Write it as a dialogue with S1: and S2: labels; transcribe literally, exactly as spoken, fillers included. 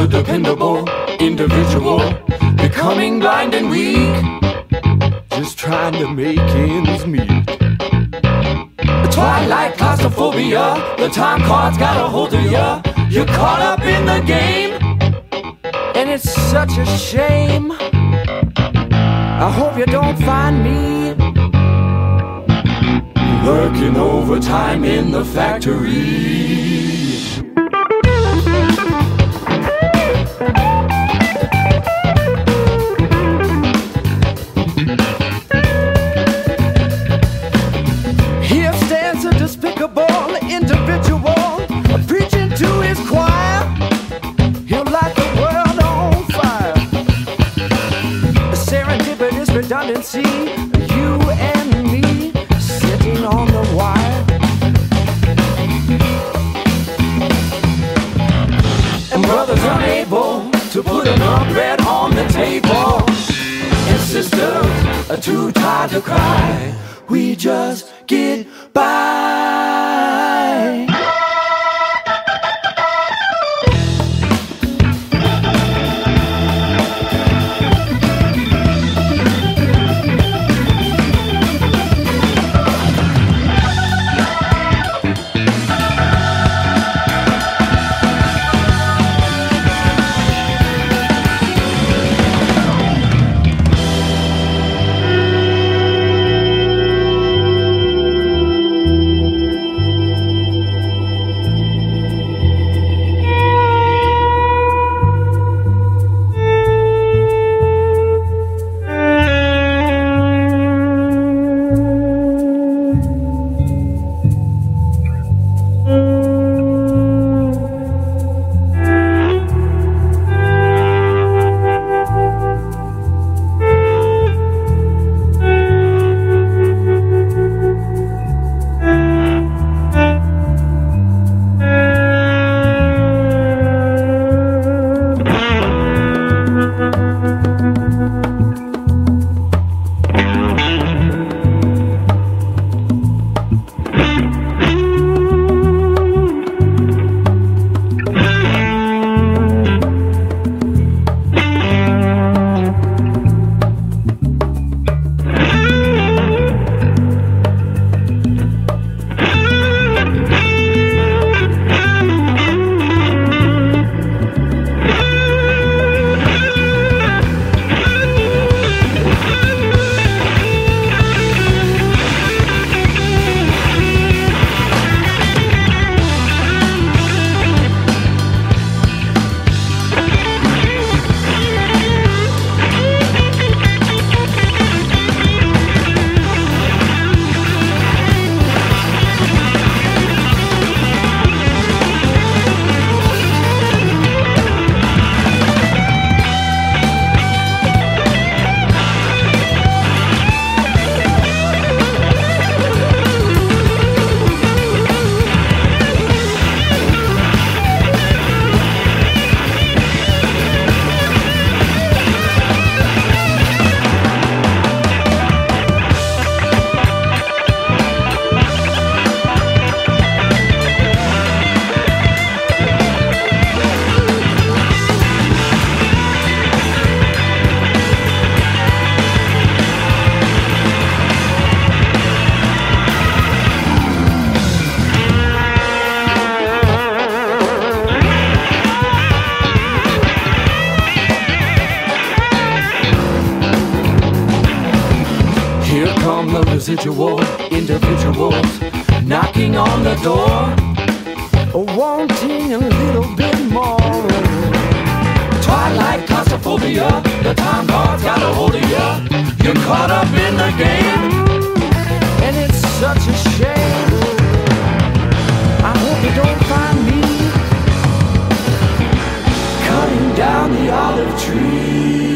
S1: a dependable individual, becoming blind and weak, just trying to make ends meet. The twilight claustrophobia, the time card's got a hold of ya. You're caught up in the game, and it's such a shame. I hope you don't find me working overtime in the factory. Here stands a despicable individual, preaching to his choir. He'll light the world on fire. A serendipitous redundancy, you and me sitting on the wire. And brothers unable to put enough bread on the table, and sisters are too tired to cry. We just get by. Here come the residual individuals knocking on the door, wanting a little bit more. Twilight claustrophobia, the time card's got a hold of ya. You're caught up in the game, and it's such a shame. I hope you don't find me cutting down the olive tree.